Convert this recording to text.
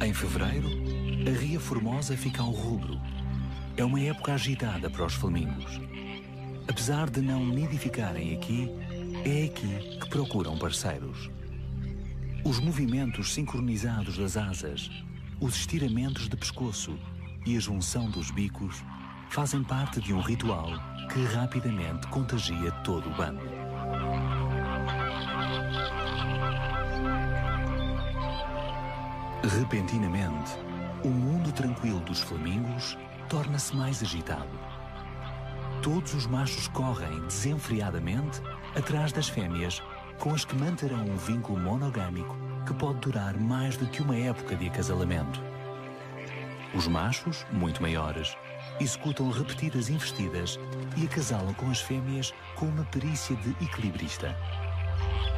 Em fevereiro, a Ria Formosa fica ao rubro. É uma época agitada para os flamingos. Apesar de não nidificarem aqui, é aqui que procuram parceiros. Os movimentos sincronizados das asas, os estiramentos de pescoço e a junção dos bicos fazem parte de um ritual que rapidamente contagia todo o bando. Repentinamente, o mundo tranquilo dos flamingos torna-se mais agitado. Todos os machos correm desenfreadamente atrás das fêmeas, com as que manterão um vínculo monogâmico que pode durar mais do que uma época de acasalamento. Os machos, muito maiores, executam repetidas investidas e acasalam com as fêmeas com uma perícia de equilibrista.